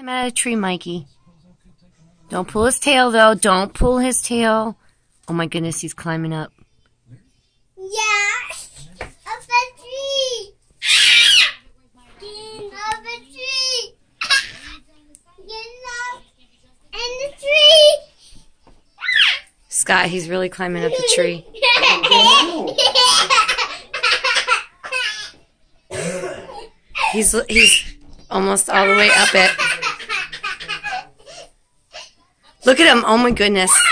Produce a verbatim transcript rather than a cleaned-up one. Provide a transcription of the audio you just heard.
Climb out of the tree, Mikey. Don't pull his tail, though. Don't pull his tail. Oh my goodness, he's climbing up. Yeah, up the tree. Get up the tree. Get up in the tree. Scott, he's really climbing up the tree. He's he's almost all the way up it. Look at him. Oh my goodness.